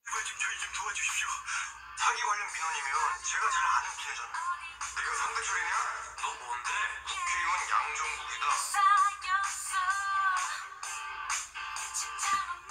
제발 좀 저희 좀 도와주십시오. 사기 관련 민원이면 제가 잘 아는 피해잖아요. 네가 상대철이냐? 너 뭔데? 국회의원 양정국이다.